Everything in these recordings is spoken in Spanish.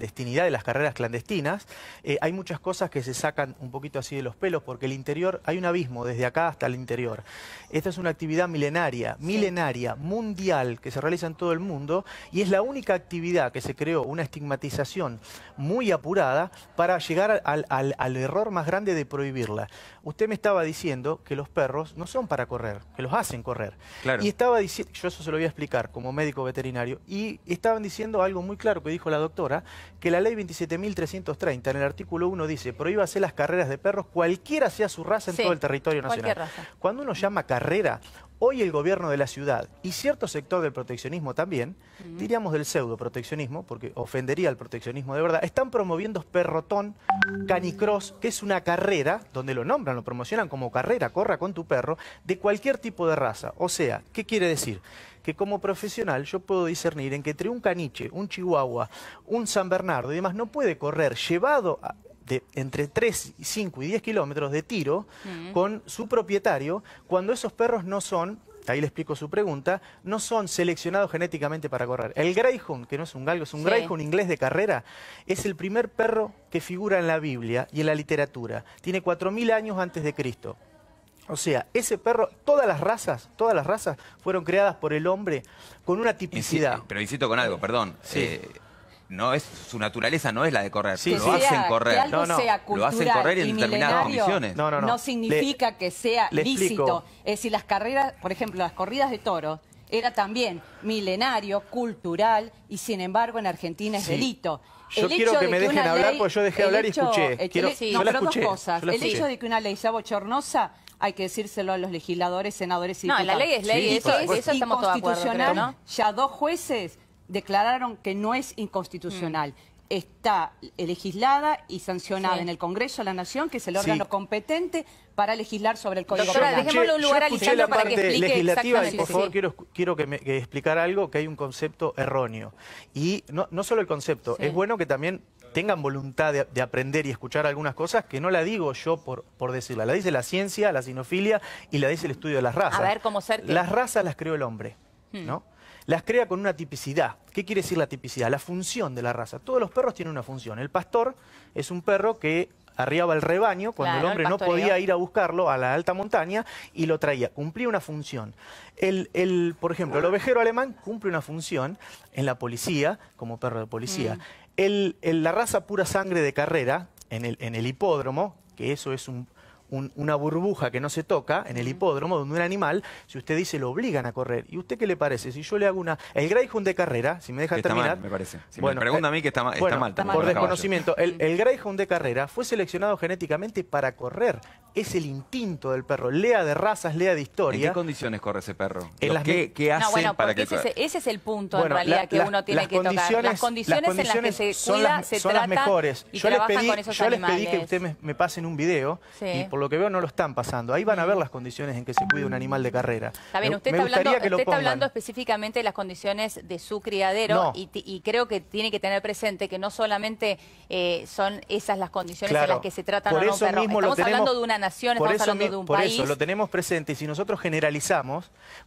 clandestinidad, de las carreras clandestinas, hay muchas cosas que se sacan un poquito así de los pelos, porque el interior, hay un abismo desde acá hasta el interior. Esta es una actividad milenaria, mundial, que se realiza en todo el mundo, y es la única actividad que se creó una estigmatización muy apurada para llegar al error más grande de prohibirla. Usted me estaba diciendo que los perros no son para correr, que los hacen correr. Claro. Y estaba diciendo, yo eso se lo voy a explicar como médico veterinario, y estaban diciendo algo muy claro que dijo la doctora, que la ley 27.330 en el artículo 1 dice, prohíbase las carreras de perros, cualquiera sea su raza en todo el territorio nacional. Raza. Cuando uno llama carrera, hoy el gobierno de la ciudad y cierto sector del proteccionismo también, diríamos del pseudo proteccionismo, porque ofendería al proteccionismo de verdad, están promoviendo perrotón, canicross, que es una carrera, donde lo nombran, lo promocionan como carrera, corra con tu perro, de cualquier tipo de raza. O sea, ¿qué quiere decir? Que como profesional yo puedo discernir en que entre un caniche, un chihuahua, un San Bernardo y demás no puede correr llevado entre 3, 5 y 10 kilómetros de tiro con su propietario cuando esos perros no son, ahí le explico su pregunta, no son seleccionados genéticamente para correr. El Greyhound, que no es un galgo, es un Greyhound inglés de carrera, es el primer perro que figura en la Biblia y en la literatura. Tiene 4.000 años antes de Cristo. O sea, ese perro, todas las razas fueron creadas por el hombre con una tipicidad. Pero insisto con algo, perdón. Sí. No es, su naturaleza no es la de correr. Sí, lo hacen correr. Que algo sea lo hacen correr en determinadas condiciones. No significa que sea lícito. Es decir, las carreras, por ejemplo, las corridas de toros, era también milenario, cultural, y sin embargo en Argentina es delito. Yo quiero que me dejen hablar, porque yo dejé hablar y escuché. Yo la escuché. Dos cosas. El hecho de que una ley sea bochornosa, hay que decírselo a los legisladores, senadores y diputados. No, la ley es ley, eso estamos todos de acuerdo, creo, ¿no? Ya 2 jueces declararon que no es inconstitucional. Está legislada y sancionada en el Congreso de la Nación, que es el órgano competente para legislar sobre el Código Doctora, Penal. dejémosle un lugar a Lisandro para que explique legislativa, exactamente. Y por favor, quiero que explicar algo, que hay un concepto erróneo. Y no solo el concepto, es bueno que también tengan voluntad de aprender y escuchar algunas cosas que no la digo yo por decirla. La dice la ciencia, la sinofilia y la dice el estudio de las razas. A ver, ¿cómo ser que...? Las razas las creó el hombre, ¿no? Las crea con una tipicidad. ¿Qué quiere decir la tipicidad? La función de la raza. Todos los perros tienen una función. El pastor es un perro que arriaba el rebaño cuando el hombre no podía ir a buscarlo a la alta montaña y lo traía. Cumplía una función. Por ejemplo, el ovejero alemán cumple una función en la policía, como perro de policía. La raza pura sangre de carrera, en el hipódromo, que eso es una burbuja que no se toca en el hipódromo, donde un animal, si usted dice, lo obligan a correr. ¿Y usted qué le parece? Si yo le hago el Greyhound de carrera, si me deja terminar... Está mal, me parece. Si me pregunta a mí que está mal, por desconocimiento. El Greyhound de carrera fue seleccionado genéticamente para correr. Es el instinto del perro. Lea de razas, lea de historia. ¿En qué condiciones corre ese perro? ¿Qué hacen para que ese es el punto, en realidad, que uno tiene que tocar. Las condiciones en las que se cuida, se son las trata mejores. y Yo les trabajan con esos pedí animales. que ustedes me pasen un video y por lo que veo no lo están pasando. Ahí van a ver las condiciones en que se cuida un animal de carrera. Está bien, usted está hablando específicamente de las condiciones de su criadero y creo que tiene que tener presente que no solamente son esas las condiciones en las que se tratan a un perro. Estamos hablando de una nación, estamos hablando de un país. Por eso lo tenemos presente y si nosotros generalizamos...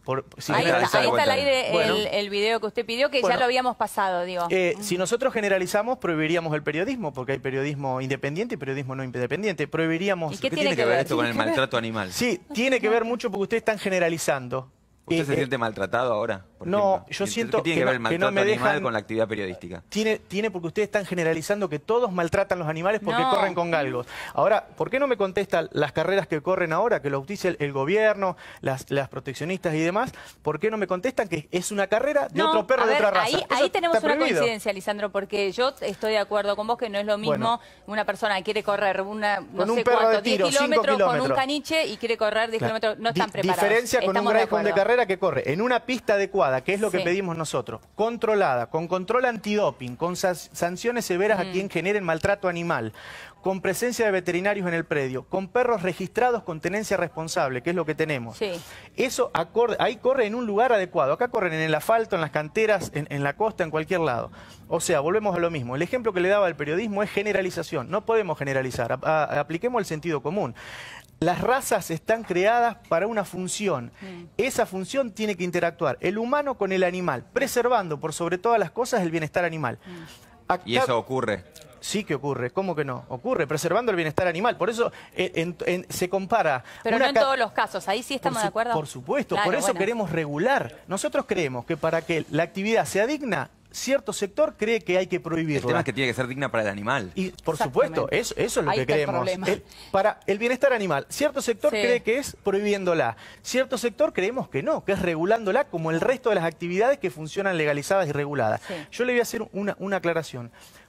Ahí está al aire el video que usted pidió, que ya lo habíamos pasado, digo. Si nosotros generalizamos, prohibiríamos el periodismo, porque hay periodismo independiente y periodismo no independiente. Prohibiríamos... ¿Y qué tiene que ver esto con el maltrato animal? Sí, tiene que ver mucho porque ustedes están generalizando. ¿Usted se siente maltratado ahora? No, yo siento ¿Qué tiene que ver el maltrato no me animal dejan, con la actividad periodística? Tiene porque ustedes están generalizando que todos maltratan los animales porque corren con galgos. Ahora, ¿por qué no me contestan las carreras que corren ahora, que lo auspicia el gobierno, las proteccionistas y demás? ¿Por qué no me contestan que es una carrera de otro perro de otra raza? Ahí tenemos una coincidencia, Lisandro, porque yo estoy de acuerdo con vos que no es lo mismo una persona que quiere correr no sé cuánto, 10 kilómetros con un caniche y quiere correr 10 kilómetros, no están preparados. Diferencia con un Greyhound de carrera que corre en una pista adecuada, que es lo que pedimos nosotros, controlada, con control antidoping, con sanciones severas a quien generen maltrato animal, con presencia de veterinarios en el predio, con perros registrados con tenencia responsable, que es lo que tenemos. Eso ahí corre en un lugar adecuado. Acá corren en el asfalto, en las canteras, en la costa, en cualquier lado. O sea, volvemos a lo mismo. El ejemplo que le daba el periodismo es generalización. No podemos generalizar. Apliquemos el sentido común. Las razas están creadas para una función. Esa función tiene que interactuar el humano con el animal, preservando por sobre todas las cosas el bienestar animal. Y eso ocurre. Sí que ocurre, ¿cómo que no? Ocurre, preservando el bienestar animal. Por eso se compara... Pero no en todos los casos, ahí sí estamos de acuerdo. Por supuesto, claro, por eso queremos regular. Nosotros creemos que para que la actividad sea digna, cierto sector cree que hay que prohibirla. El tema es que tiene que ser digna para el animal. Y por supuesto, eso es lo que creemos. Para el bienestar animal, cierto sector cree que es prohibiéndola. Cierto sector creemos que no, que es regulándola como el resto de las actividades que funcionan legalizadas y reguladas. Sí. Yo le voy a hacer una aclaración.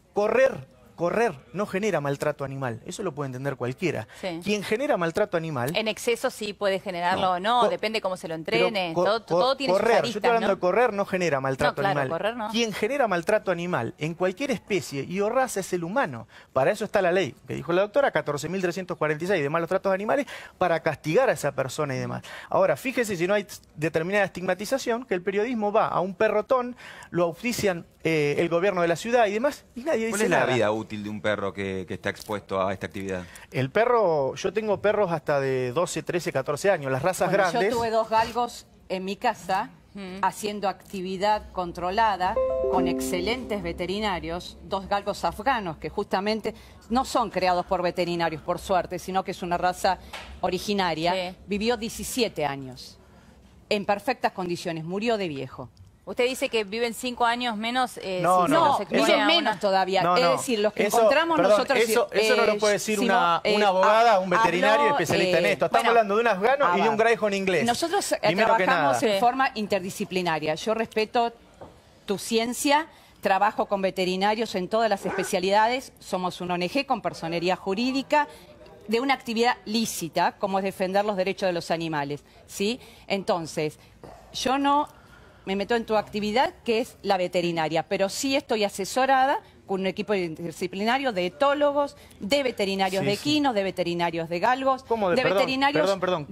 Correr no genera maltrato animal, eso lo puede entender cualquiera. Sí. Quien genera maltrato animal... En exceso sí puede generarlo o no, depende cómo se lo entrene, todo tiene sus aristas, yo estoy hablando de correr, no genera maltrato animal. Correr no. Quien genera maltrato animal en cualquier especie y o raza es el humano. Para eso está la ley, que dijo la doctora, 14.346 de malos tratos animales, para castigar a esa persona y demás. Ahora, fíjese si no hay determinada estigmatización, que el periodismo va a un perrotón, lo auspician el gobierno de la ciudad y demás, y nadie dice nada. ¿Cuál es la vida útil de un perro que está expuesto a esta actividad? El perro, yo tengo perros hasta de 12, 13, 14 años, las razas grandes... Yo tuve 2 galgos en mi casa, haciendo actividad controlada, con excelentes veterinarios, 2 galgos afganos, que justamente no son creados por veterinarios, por suerte, sino que es una raza originaria. Sí. Vivió 17 años, en perfectas condiciones, murió de viejo. Usted dice que viven 5 años menos. No, viven menos todavía. Es decir, los que encontramos nosotros... Eso no lo puede decir una abogada, un veterinario especialista en esto. Estamos hablando de un afgano y de un greyhound inglés. Nosotros trabajamos en forma interdisciplinaria. Yo respeto tu ciencia, trabajo con veterinarios en todas las especialidades. Somos una ONG con personería jurídica de una actividad lícita, como es defender los derechos de los animales, ¿sí? Entonces, yo no me meto en tu actividad, que es la veterinaria, pero sí estoy asesorada con un equipo interdisciplinario de etólogos, de veterinarios de equinos, de veterinarios de galgos, de veterinarios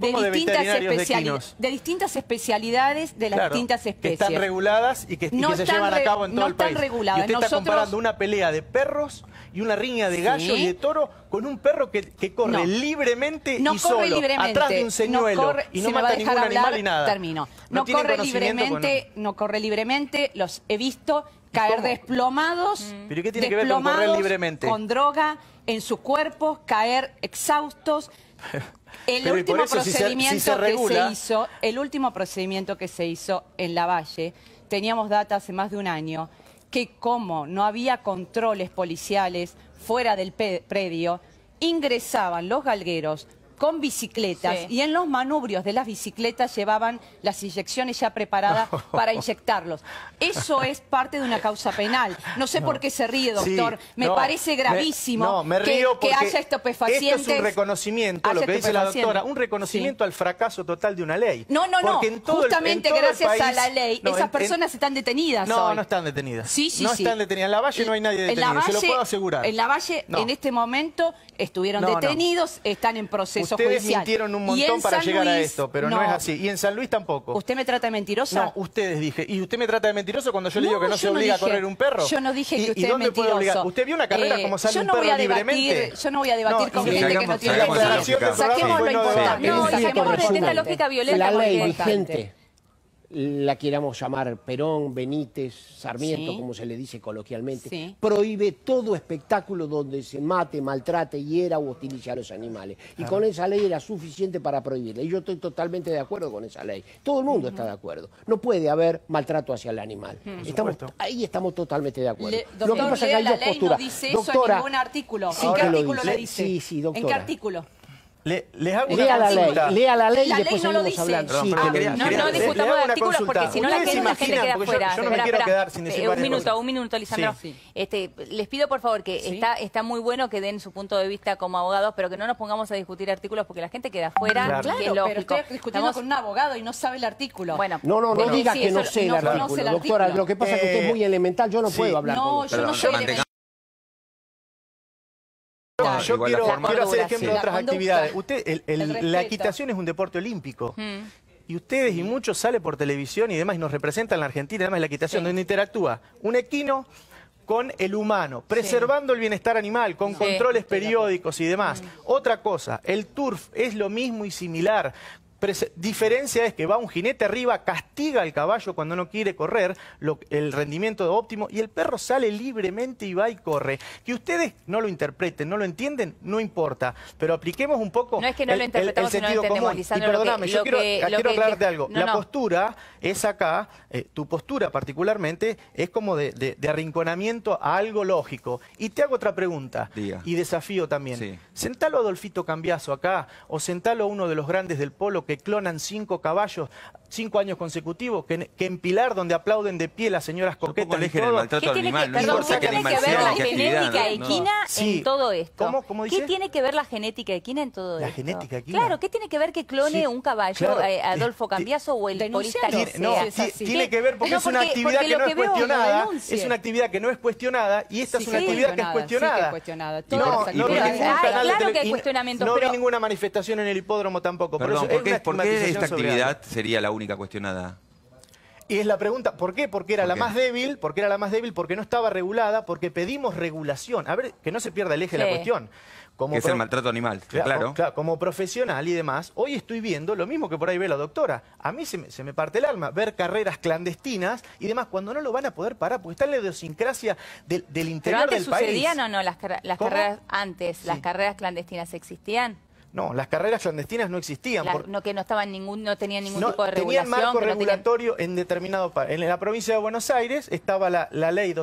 de distintas especialidades de las distintas especies. Que están reguladas y que se llevan a cabo en todo el país. No están reguladas. Y usted está comparando una pelea de perros y una riña de gallo y de toro con un perro que corre libremente y solo, atrás de un señuelo, y no mata ningún animal y nada. Termino. No corre libremente, los he visto caer desplomados, ¿pero qué tiene que ver con correr libremente? Con droga en sus cuerpos, caer exhaustos. El último procedimiento que se hizo en Lavalle, teníamos data hace más de un año, que como no había controles policiales fuera del predio, ingresaban los galgueros con bicicletas y en los manubrios de las bicicletas llevaban las inyecciones ya preparadas para inyectarlos. Eso es parte de una causa penal. No sé por qué se ríe, doctor. Me parece gravísimo que haya estupefacientes. Esto es un reconocimiento, lo que dice la doctora, un reconocimiento al fracaso total de una ley. No. Justamente gracias a la ley, esas personas están detenidas hoy. No están detenidas. No están detenidas. En Lavalle no hay nadie detenido, se lo puedo asegurar. En Lavalle, en este momento, estuvieron detenidos, están en proceso judicial. Ustedes mintieron un montón para llegar a esto, pero no es así. Y en San Luis tampoco. ¿Usted me trata de mentirosa? No, ustedes dije. ¿Y usted me trata de mentiroso cuando yo le digo que no se obliga a correr un perro? Yo no dije que usted es mentiroso. ¿Usted vio una carrera como sale un perro libremente? Yo no voy a debatir con gente que no tiene declaración. Saquemos lo importante. No, saquemos de esta lógica violenta. La ley vigente, la queramos llamar Perón, Benítez, Sarmiento, como se le dice coloquialmente, prohíbe todo espectáculo donde se mate, maltrate, hiera o hostilice a los animales. Y con esa ley era suficiente para prohibirla. Y yo estoy totalmente de acuerdo con esa ley. Todo el mundo está de acuerdo. No puede haber maltrato hacia el animal. Ahí estamos totalmente de acuerdo. Lo que pasa es que hay dos posturas. No dice eso en ningún artículo. ¿En qué artículo le dice? Sí, doctora. ¿En qué artículo? Les hago una consulta. Lea la ley y la después ley no lo seguimos dice. hablando. No discutamos de artículos porque si no la gente queda afuera. Yo no me quiero quedar sin decir un minuto, Lisandro. Les pido por favor que está muy bueno que den su punto de vista como abogados, pero que no nos pongamos a discutir artículos porque la gente queda afuera. Claro, pero estoy discutiendo con un abogado y no sabe el artículo. Bueno, no diga que no sé el artículo, doctora. Lo que pasa es que usted es muy elemental, yo no puedo hablar con usted. No, yo no soy elemental. Yo quiero hacer ejemplo de otras actividades. La equitación es un deporte olímpico. Y ustedes y muchos salen por televisión y demás y nos representan en la Argentina, además la equitación, donde interactúa un equino con el humano, preservando el bienestar animal, con controles periódicos y demás. Otra cosa, el turf es lo mismo y similar. diferencia es que va un jinete arriba, castiga al caballo cuando no quiere correr, el rendimiento óptimo, y el perro sale libremente y va y corre. Que ustedes no lo interpreten, no lo entienden, no importa, pero apliquemos un poco no es que no lo interpretamos, el sentido común. Y perdóname, yo quiero aclararte algo. La postura es acá, tu postura particularmente, es como de arrinconamiento a algo lógico. Y te hago otra pregunta, y desafío también. Sí. Sentalo a Adolfito Cambiaso acá, o sentalo a uno de los grandes del polo que clonan 5 caballos, 5 años consecutivos, que en Pilar, donde aplauden de pie las señoras coquetas y todo. ¿Qué tiene que ver la genética equina en todo esto? ¿Cómo dice? ¿Qué tiene que ver la genética equina en todo esto? ¿La genética equina? Claro, ¿qué tiene que ver que clone un caballo, Adolfo Cambiaso o el polista que sea? Tiene que ver porque es una actividad que no es cuestionada. Es una actividad que no es cuestionada y esta es una actividad que es cuestionada. Claro que hay cuestionamiento. No vi ninguna manifestación en el hipódromo tampoco. Perdón, ¿por qué esta actividad sería la única cuestionada? Y es la pregunta, ¿por qué? Porque era la más débil, porque no estaba regulada, porque pedimos regulación. A ver, que no se pierda el eje de la cuestión. Que es el maltrato animal, claro. Como profesional y demás, hoy estoy viendo lo mismo que por ahí ve la doctora. A mí se me parte el alma ver carreras clandestinas y demás cuando no lo van a poder parar, porque está en la idiosincrasia del interior del país. ¿Pero antes sucedían o no las carreras antes? ¿Las carreras clandestinas existían? No, las carreras clandestinas no existían. Que no estaban no tenían ningún tipo de regulación. Tenían marco regulatorio en determinado país. En la provincia de Buenos Aires estaba la ley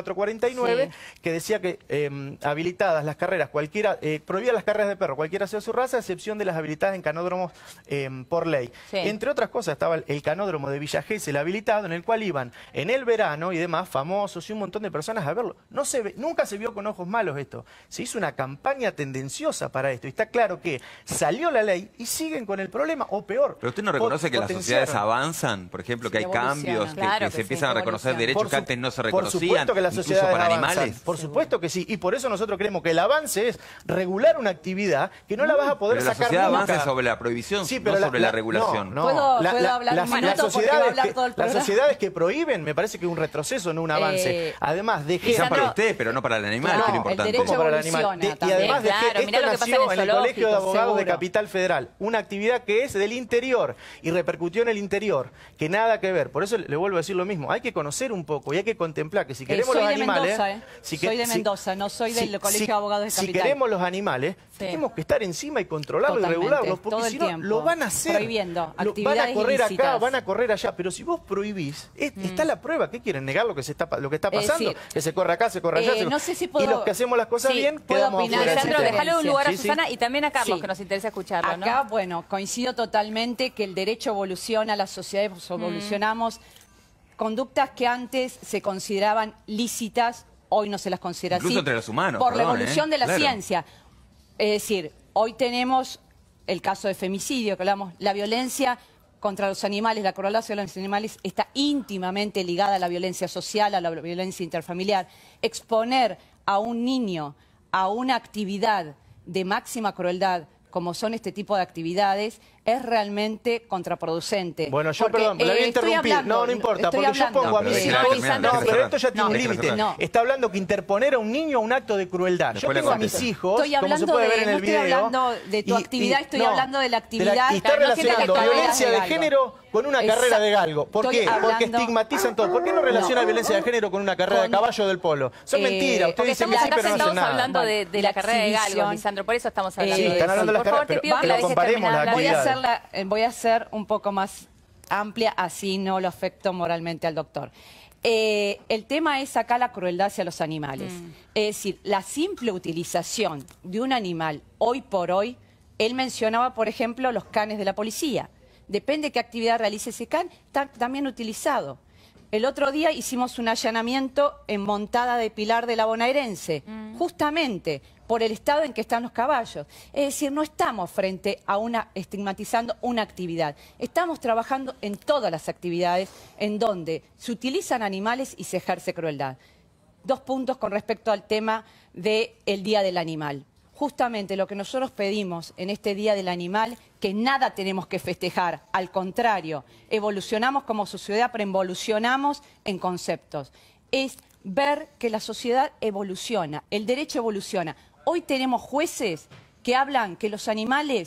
12.449 que decía que habilitadas las carreras, prohibía las carreras de perro, cualquiera sea su raza, a excepción de las habilitadas en canódromos por ley. Entre otras cosas estaba el canódromo de Villa Gesell habilitado, en el cual iban en el verano y demás famosos y un montón de personas a verlo. Nunca se vio con ojos malos esto. Se hizo una campaña tendenciosa para esto y está claro que salió la ley y siguen con el problema, o peor. ¿Pero usted no reconoce que las sociedades avanzan? Por ejemplo, que hay cambios, que se empiezan a reconocer derechos que antes no se reconocían, por supuesto que las sociedades incluso para avanzan, animales. Por supuesto que sí, y por eso nosotros creemos que el avance es regular una actividad que no la vas a poder sacar nunca. Pero la sociedad avanza sobre la prohibición, no sobre la regulación. ¿Puedo hablar un minuto porque va a hablar todo el programa? Las sociedades que prohíben me parece que es un retroceso, no un avance. Además de quizás para usted, pero no para el animal, que es lo importante. El derecho para el animal. Y además de que esto nació en el Colegio de Abogados de Capital Federal, una actividad que es del interior y repercutió en el interior, que nada que ver. Por eso le vuelvo a decir lo mismo, hay que conocer un poco y hay que contemplar que si queremos los animales... Soy de Mendoza, no soy del Colegio de Abogados de Capital. Si queremos los animales, tenemos que estar encima y controlarlos y regularlos, porque si no, lo van a hacer. Prohibiendo actividades van a correr ilícitas. Acá, van a correr allá, pero si vos prohibís, está la prueba. ¿Qué quieren? ¿Negar lo que está pasando? Que se corre acá, se corre allá. No sé si puedo, y los que hacemos las cosas bien, quedamos afuera. Sandro, déjale un lugar a Susana y también a Carlos, que nos interesa escucharlo. Acá, bueno, coincido totalmente que el derecho evoluciona, las sociedades evolucionamos. Conductas que antes se consideraban lícitas, hoy no se las considera incluso así. Entre los humanos. Por la evolución de la ciencia. Es decir, hoy tenemos el caso de femicidio, que hablamos, la violencia contra los animales, la crueldad hacia los animales está íntimamente ligada a la violencia social, a la violencia interfamiliar. Exponer a un niño a una actividad de máxima crueldad, como son este tipo de actividades, es realmente contraproducente. Bueno, perdón, la voy a interrumpir. No importa, porque yo pongo a mis hijos... pero esto ya tiene un límite. Está hablando que interponer a un niño a un acto de crueldad. Yo tengo a mis hijos, como se puede ver en el video... No estoy hablando de tu actividad, estoy hablando de la actividad... Y está relacionando violencia de género con una carrera de galgo. ¿Por qué? Porque estigmatizan todo. ¿Por qué no relaciona violencia de género con una carrera de caballo del polo? Son mentiras. Ustedes dicen que sí, pero no hacen nada. Estamos hablando de la carrera de galgos, Lisandro, por eso estamos hablando de eso. Están hablando de las carreras, pero comparemos las actividades. Voy a ser un poco más amplia, así no lo afecto moralmente al doctor. El tema es acá la crueldad hacia los animales. Es decir, la simple utilización de un animal hoy por hoy, él mencionaba, por ejemplo, los canes de la policía. Depende de qué actividad realice ese can, está también utilizado. El otro día hicimos un allanamiento en Montada de Pilar de la Bonaerense, justamente por el estado en que están los caballos. Es decir, no estamos frente a estigmatizando una actividad. Estamos trabajando en todas las actividades en donde se utilizan animales y se ejerce crueldad. 2 puntos con respecto al tema del Día del Animal. Justamente lo que nosotros pedimos en este Día del Animal, que nada tenemos que festejar, al contrario, evolucionamos como sociedad, pero evolucionamos en conceptos. Es ver que la sociedad evoluciona, el derecho evoluciona. Hoy tenemos jueces que hablan que los animales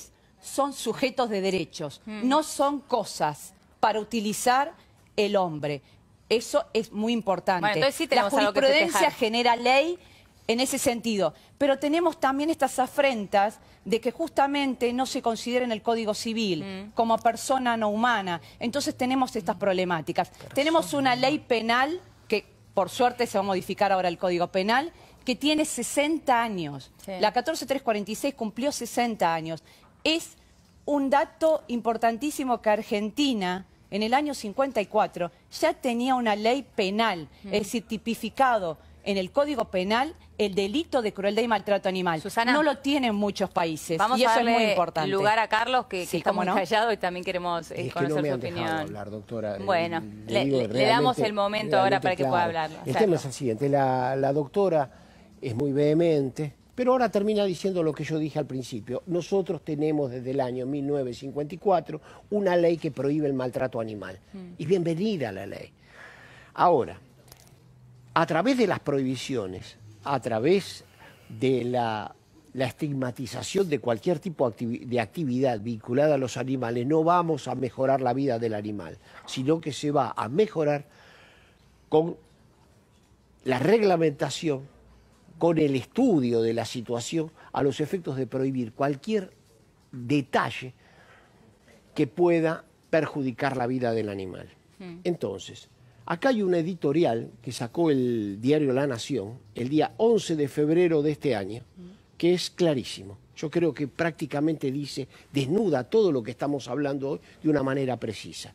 son sujetos de derechos, no son cosas para utilizar el hombre. Eso es muy importante. Bueno, entonces sí tenemos la algo que jurisprudencia festejar. genera ley en ese sentido, pero tenemos también estas afrentas de que justamente no se considera en el Código Civil como persona no humana. Entonces tenemos estas problemáticas. Tenemos una ley penal que por suerte se va a modificar ahora el Código Penal, que tiene 60 años. Sí. La 14346 cumplió 60 años. Es un dato importantísimo que Argentina, en el año 54, ya tenía una ley penal, es decir, tipificado en el Código Penal el delito de crueldad y maltrato animal. Susana, no lo tienen muchos países. Vamos y eso a darle es muy importante. lugar a Carlos, que está muy ¿no? callado y también queremos conocer su opinión. Hablar, doctora. Bueno, le damos el momento ahora para que pueda hablar. El tema es el siguiente, la doctora es muy vehemente, pero ahora termina diciendo lo que yo dije al principio. Nosotros tenemos desde el año 1954 una ley que prohíbe el maltrato animal. Y bienvenida a la ley. Ahora, a través de las prohibiciones, a través de la estigmatización de cualquier tipo de actividad vinculada a los animales, no vamos a mejorar la vida del animal, sino que se va a mejorar con la reglamentación, con el estudio de la situación, a los efectos de prohibir cualquier detalle que pueda perjudicar la vida del animal. Entonces, acá hay un editorial que sacó el diario La Nación el día 11 de febrero de este año, que es clarísimo. Yo creo que prácticamente desnuda todo lo que estamos hablando hoy de una manera precisa.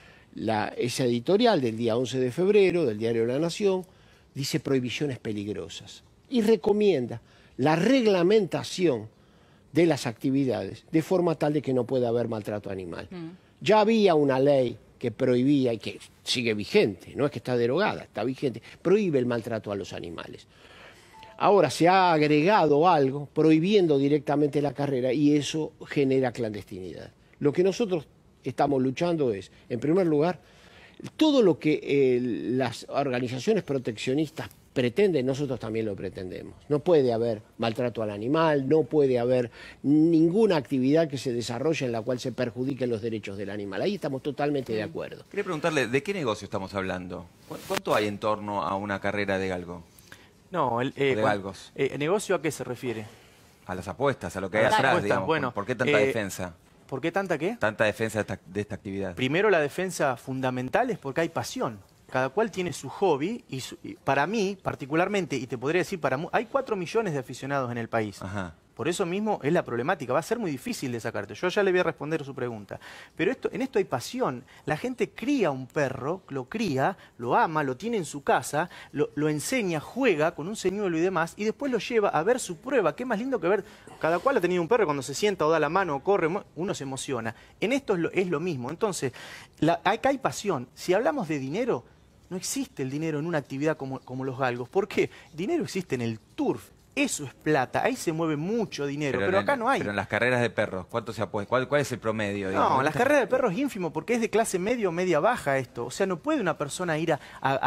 Ese editorial del día 11 de febrero del diario La Nación dice prohibiciones peligrosas y recomienda la reglamentación de las actividades de forma tal de que no pueda haber maltrato animal. Ya había una ley que prohibía y que sigue vigente, no es que está derogada, está vigente, prohíbe el maltrato a los animales. Ahora se ha agregado algo prohibiendo directamente la carrera y eso genera clandestinidad. Lo que nosotros estamos luchando es, en primer lugar, todo lo que las organizaciones proteccionistas pretenden, nosotros también lo pretendemos. No puede haber maltrato al animal, no puede haber ninguna actividad que se desarrolle en la cual se perjudiquen los derechos del animal. Ahí estamos totalmente de acuerdo. Quería preguntarle, ¿de qué negocio estamos hablando? ¿Cuánto hay en torno a una carrera de galgo? No, de galgos. ¿Negocio a qué se refiere? A las apuestas, a lo que hay atrás, digamos. Bueno, ¿por qué tanta defensa? ¿Por qué tanta qué? Tanta defensa de esta actividad. Primero, la defensa fundamental es porque hay pasión. Cada cual tiene su hobby y para mí, particularmente, y te podría decir, hay 4 millones de aficionados en el país. Ajá. Por eso mismo es la problemática. Va a ser muy difícil de sacarte. Yo ya le voy a responder su pregunta. Pero en esto hay pasión. La gente cría un perro, lo cría, lo ama, lo tiene en su casa, lo enseña, juega con un señuelo y demás, y después lo lleva a ver su prueba. Qué más lindo que ver. Cada cual ha tenido un perro, cuando se sienta o da la mano o corre, uno se emociona. En esto es lo mismo. Entonces, acá hay pasión. Si hablamos de dinero, no existe el dinero en una actividad como los galgos. ¿Por qué? Dinero existe en el turf. Eso es plata, ahí se mueve mucho dinero, pero acá no hay. Pero en las carreras de perros, ¿cuánto se apuesta? ¿Cuál es el promedio? Digamos? No, en las carreras de perros es ínfimo porque es de clase media o media baja esto. O sea, no puede una persona ir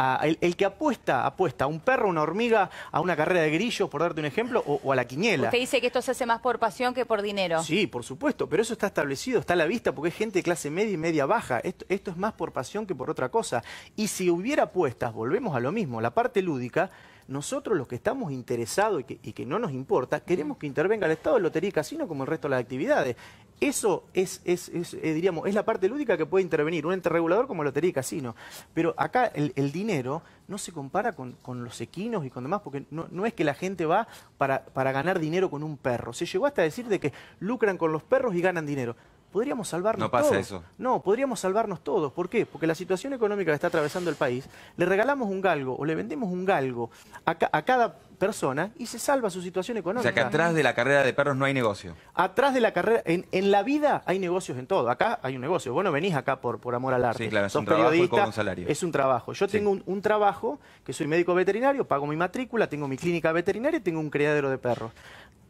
el que apuesta a un perro, una hormiga, a una carrera de grillos, por darte un ejemplo, o a la quiniela. Usted dice que esto se hace más por pasión que por dinero. Sí, por supuesto, pero eso está establecido, está a la vista porque es gente de clase media y media baja. Esto es más por pasión que por otra cosa. Y si hubiera apuestas, volvemos a lo mismo, la parte lúdica. Nosotros los que estamos interesados y que no nos importa, queremos que intervenga el Estado de Lotería y Casino como el resto de las actividades. Eso diríamos, es la parte lúdica que puede intervenir un ente regulador como Lotería y Casino. Pero acá el dinero no se compara con los equinos y con demás, porque no es que la gente va para ganar dinero con un perro. Se llegó hasta decir de que lucran con los perros y ganan dinero. Podríamos salvarnos todos. No pasa eso. No, podríamos salvarnos todos. ¿Por qué? Porque la situación económica que está atravesando el país, le regalamos un galgo o le vendemos un galgo a cada persona y se salva su situación económica. O sea que atrás de la carrera de perros no hay negocio. Atrás de la carrera, en la vida hay negocios en todo. Acá hay un negocio. Vos no venís acá por amor al arte. Sí, claro, es Sos un trabajo y periodista, con un salario. es un trabajo. Yo tengo un trabajo, que soy médico veterinario, pago mi matrícula, tengo mi clínica veterinaria y tengo un criadero de perros.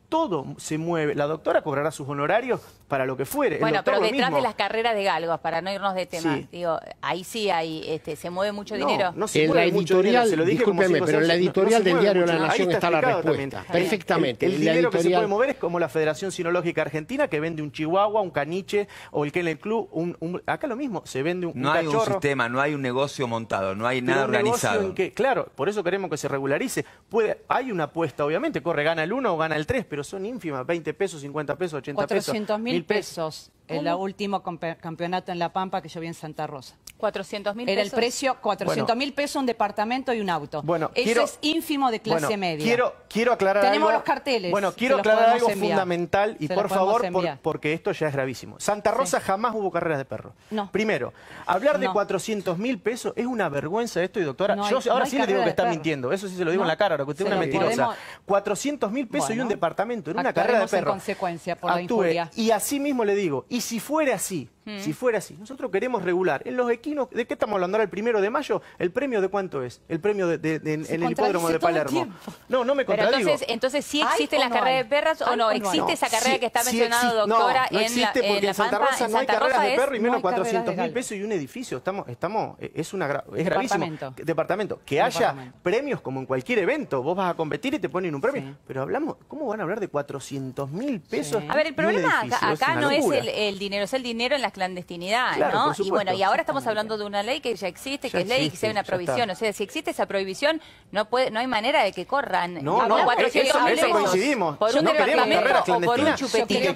todo se mueve. La doctora cobrará sus honorarios para lo que fuere. Bueno, pero detrás de las carreras de galgos, para no irnos de tema, digo, ahí sí hay, se mueve mucho dinero. No se mueve mucho dinero, se lo dije. Discúlpeme, pero en la editorial del diario La Nación está la respuesta. Perfectamente. El dinero que se puede mover es como la Federación Sinológica Argentina, que vende un chihuahua, un caniche, o el Kennel Club, acá lo mismo, se vende un cachorro. No hay un sistema, no hay un negocio montado, no hay nada organizado. Claro, por eso queremos que se regularice. Hay una apuesta, obviamente, gana el 1 o gana el 3, pero son ínfimas, 20 pesos, 50 pesos, 80 pesos. 400.000 pesos. El último campeonato en La Pampa que yo vi en Santa Rosa. 400.000 pesos. Era el precio, 400.000 pesos un departamento y un auto. Bueno, eso es ínfimo de clase media. Quiero aclarar algo. Tenemos los carteles. Bueno, quiero aclarar algo fundamental y por favor, porque esto ya es gravísimo. Santa Rosa jamás hubo carreras de perros. No. Primero, hablar de 400.000 pesos es una vergüenza esto, y doctora, yo ahora sí le digo que está mintiendo. Eso sí se lo digo en la cara, ahora que usted es una mentirosa. 400.000 pesos y un departamento en una carrera de perros. En consecuencia por la injuria. Y así mismo le digo, y si fuera así, nosotros queremos regular. En los equinos, ¿de qué estamos hablando ahora? El 1 de mayo, ¿el premio de cuánto es? El premio en el hipódromo de Palermo. No me contradigo. Pero entonces ¿sí existen las carreras de perros o no? ¿Existe esa carrera que está mencionando, doctora, no existe, porque en Santa Rosa no hay carreras de perro y menos 400.000 pesos y un edificio. Es gravísimo. Departamento. Que haya premios como en cualquier evento. Vos vas a competir y te ponen un premio. Pero ¿cómo van a hablar de 400.000 pesos? A ver, el problema acá no es el dinero, es el dinero en la clandestinidad, ¿no? Y bueno, y ahora estamos hablando de una ley que ya existe, que es ley y que sea una prohibición. O sea, si existe esa prohibición, no hay manera de que corran. Eso coincidimos. Por un departamento o por un chupetito.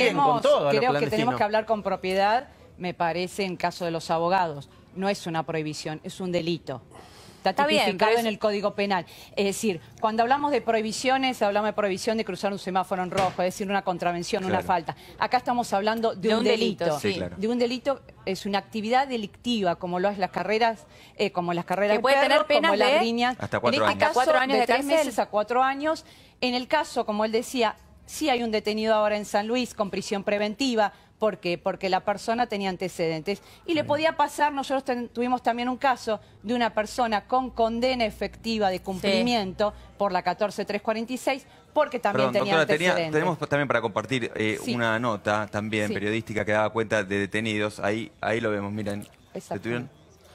Creo que tenemos que hablar con propiedad, me parece, en caso de los abogados. No es una prohibición, es un delito. Está tipificado en el Código Penal. Es decir, cuando hablamos de prohibiciones, hablamos de prohibición de cruzar un semáforo en rojo, es decir, una contravención, una falta. Acá estamos hablando de un delito. De un delito, es una actividad delictiva, como lo es las carreras, como las carreras de perros, como las riñas. Hasta 4 años. Hasta 4 años de 3 meses a 4 años. En el caso, como él decía, sí hay un detenido ahora en San Luis con prisión preventiva. ¿Por qué? Porque la persona tenía antecedentes. Y le podía pasar, nosotros tuvimos también un caso de una persona con condena efectiva de cumplimiento por la 14346, porque también tenía antecedentes. Tenemos también para compartir una nota también periodística que daba cuenta de detenidos. Ahí lo vemos, miren. Detuvieron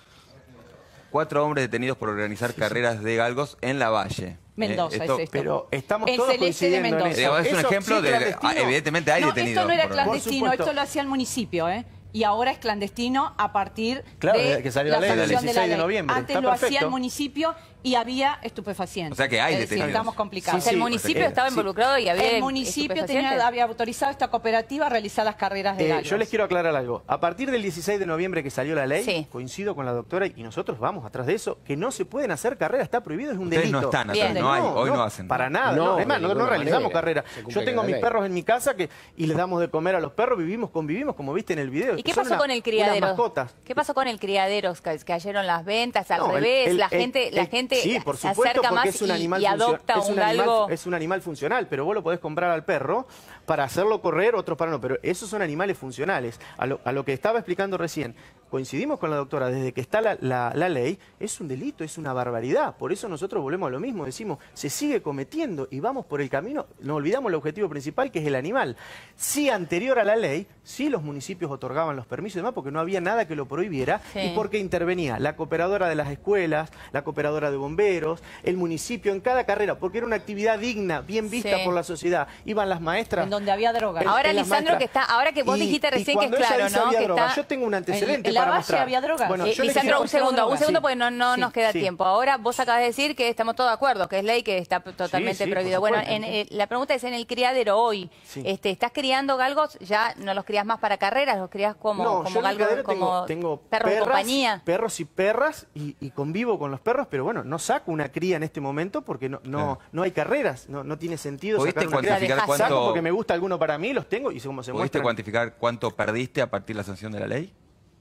4 hombres detenidos por organizar carreras de galgos en La Valle. Mendoza es esto. Pero estamos todos coincidiendo en eso. Es un ejemplo de... Evidentemente hay detenidos. Esto no era clandestino, esto lo hacía el municipio, y ahora es clandestino a partir de que salió la ley del 16 de noviembre. Antes lo hacía el municipio y había estupefacientes. O sea que hay detenidos. Estamos complicados. El municipio estaba involucrado y había el municipio había autorizado a esta cooperativa a realizar las carreras de galgos. Yo les quiero aclarar algo. A partir del 16 de noviembre que salió la ley, coincido con la doctora y nosotros vamos atrás de eso, que no se pueden hacer carreras, está prohibido, es un delito. Ustedes no están atrás, hoy no hacen. Para nada, no realizamos carreras. Yo tengo mis perros en mi casa y les damos de comer a los perros, convivimos como viste en el video. ¿Y qué pasó con el criadero? ¿Qué pasó con el criadero? Que cayeron las ventas, al revés, la gente por se supuesto, acerca más es un animal y adopta un galgo. Es un animal funcional, pero vos lo podés comprar al perro para hacerlo correr, otros para no. Pero esos son animales funcionales. A lo que estaba explicando recién, coincidimos con la doctora, desde que está la ley, es un delito, es una barbaridad. Por eso nosotros volvemos a lo mismo, decimos, se sigue cometiendo y vamos por el camino, nos olvidamos el objetivo principal, que es el animal. Sí, anterior a la ley, sí los municipios otorgaban los permisos y demás, porque no había nada que lo prohibiera y porque intervenía la cooperadora de las escuelas, la cooperadora de bomberos, el municipio en cada carrera, porque era una actividad digna, bien vista por la sociedad. Iban las maestras. En donde había droga. Ahora, Lisandro, ahora que vos dijiste recién que es claro, ¿no? Yo tengo un antecedente para mostrar. Había droga. Bueno, Lisandro, un segundo porque no nos queda tiempo. Ahora vos acabas de decir que estamos todos de acuerdo, que es ley, que está totalmente prohibido. Bueno, la pregunta es, en el criadero hoy, ¿estás criando galgos? Ya no los crías más para carreras, los crías como galgos, como tengo perros de compañía. Perros y perras y convivo con los perros, pero bueno, no saco una cría en este momento porque no hay carreras, no tiene sentido sacar una cría. Saco porque me gusta alguno para mí, los tengo y como se muestran. ¿Pudiste cuantificar cuánto perdiste a partir de la sanción de la ley?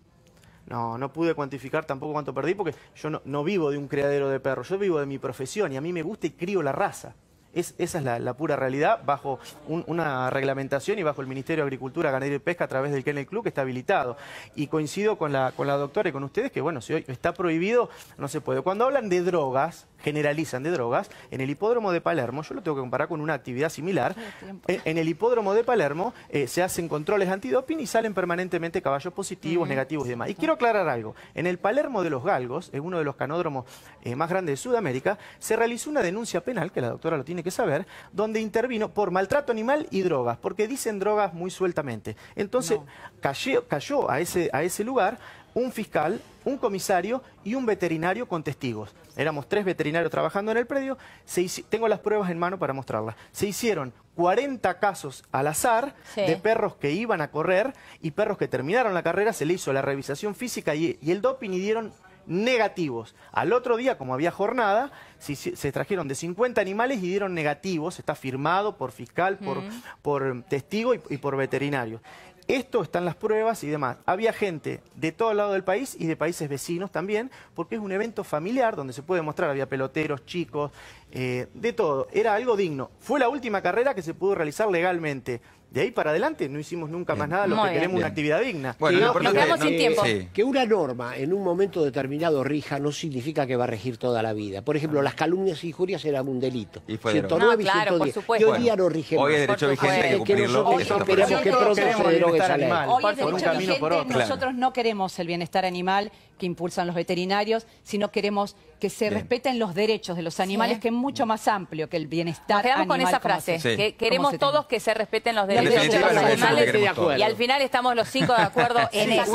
No pude cuantificar tampoco cuánto perdí porque yo no vivo de un criadero de perros, yo vivo de mi profesión y a mí me gusta y crío la raza. Esa es la pura realidad, bajo una reglamentación y bajo el Ministerio de Agricultura, Ganadería y Pesca a través del Kennel Club, que está habilitado. Y coincido con la doctora y con ustedes que, bueno, si hoy está prohibido, no se puede. Cuando hablan de drogas, generalizan de drogas, en el hipódromo de Palermo, yo lo tengo que comparar con una actividad similar, en el hipódromo de Palermo se hacen controles antidoping y salen permanentemente caballos positivos, negativos y demás. Y quiero aclarar algo, en el Palermo de los Galgos, en uno de los canódromos más grandes de Sudamérica, se realizó una denuncia penal, que la doctora lo tiene que saber, donde intervino por maltrato animal y drogas, porque dicen drogas muy sueltamente. Entonces cayó a ese lugar un fiscal, un comisario y un veterinario con testigos. Éramos 3 veterinarios trabajando en el predio, tengo las pruebas en mano para mostrarlas. Se hicieron 40 casos al azar de perros que iban a correr y perros que terminaron la carrera, se le hizo la revisación física y el doping y dieron negativos. Al otro día, como había jornada, se trajeron de 50 animales y dieron negativos. Está firmado por fiscal, por testigo y por veterinario. Esto están las pruebas y demás. Había gente de todo lado del país y de países vecinos también, porque es un evento familiar donde se puede mostrar, había peloteros, chicos, de todo. Era algo digno. Fue la última carrera que se pudo realizar legalmente. De ahí para adelante no hicimos nunca más nada, lo que queremos una actividad digna. Bueno, nos quedamos sin tiempo. Que una norma en un momento determinado rija no significa que va a regir toda la vida. Por ejemplo, las calumnias e injurias eran un delito. Y fue 109 y 110. Por supuesto. Y hoy día no rige más. Hoy es derecho vigente, hay que cumplirlo. Hoy esperemos que pronto se derogue esa ley. Hoy es derecho vigente, nosotros no queremos el bienestar animal que impulsan los veterinarios, sino queremos que se respeten los derechos de los animales, que es mucho más amplio que el bienestar animal. Nos quedamos con esa frase, que queremos todos que se respeten los derechos de los animales, y al final estamos los 5 de acuerdo en eso.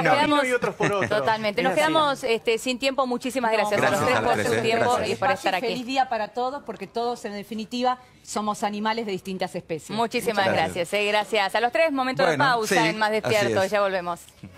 Totalmente. Nos quedamos sin tiempo. Muchísimas gracias a los 3 por su tiempo y por estar aquí. Feliz día para todos, porque todos en definitiva somos animales de distintas especies. Muchísimas gracias. Gracias a los 3. Momento de pausa en Más Despierto. Ya volvemos.